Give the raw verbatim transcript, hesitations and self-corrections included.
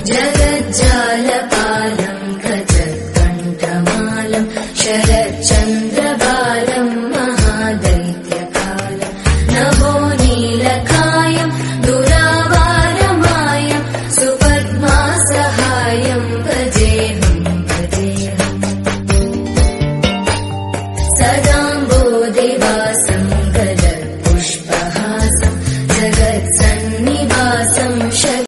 जगज्जालपालं गजत्कण्ठमालं शरच्चन्द्रबालं महादैत्यकालं नभो नीलकायं दुरावारमायं सुपद्मासहायं भजेऽहं भजेऽहम् सदाम्बो